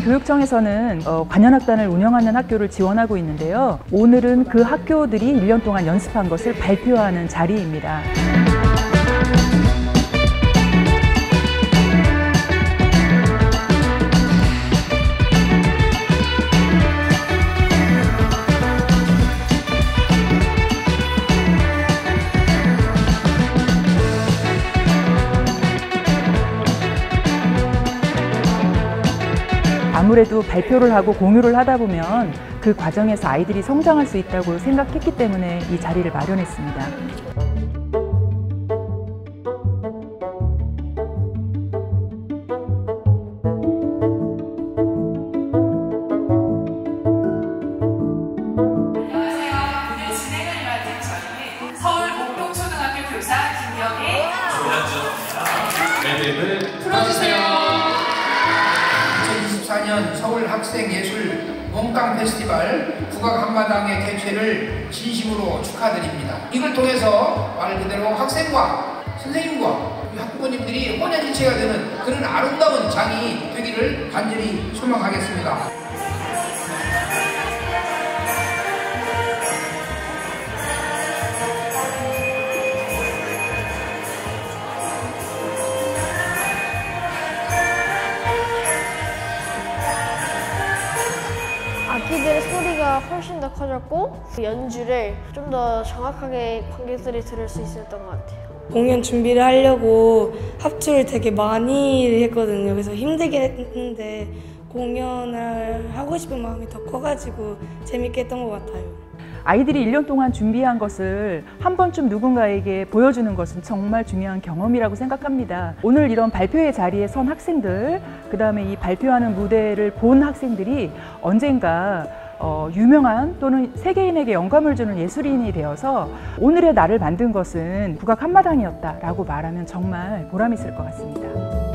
교육청에서는 관현악단을 운영하는 학교를 지원하고 있는데요. 오늘은 그 학교들이 1년 동안 연습한 것을 발표하는 자리입니다. 아무래도 발표를 하고 공유를 하다 보면 그 과정에서 아이들이 성장할 수 있다고 생각했기 때문에 이 자리를 마련했습니다. 안녕하세요. 오늘 진행을 맡은 저희는 서울 목동초등학교 교사 김영애, 조현주입니다. 밴드를 풀어주세요. 2024년 서울 학생예술 몽땅 페스티벌 국악 한마당의 개최를 진심으로 축하드립니다. 이걸 통해서 말 그대로 학생과 선생님과 학부모님들이 혼연일체가 되는 그런 아름다운 장이 되기를 간절히 소망하겠습니다. 악기들의 소리가 훨씬 더 커졌고 연주를 좀 더 정확하게 관객들이 들을 수 있었던 것 같아요. 공연 준비를 하려고 합주를 되게 많이 했거든요. 그래서 힘들긴 했는데 공연을 하고 싶은 마음이 더 커가지고 재밌게 했던 것 같아요. 아이들이 1년 동안 준비한 것을 한 번쯤 누군가에게 보여주는 것은 정말 중요한 경험이라고 생각합니다. 오늘 이런 발표회 자리에 선 학생들, 그 다음에 이 발표하는 무대를 본 학생들이 언젠가 유명한 또는 세계인에게 영감을 주는 예술인이 되어서 오늘의 나를 만든 것은 국악 한마당이었다라고 말하면 정말 보람 있을 것 같습니다.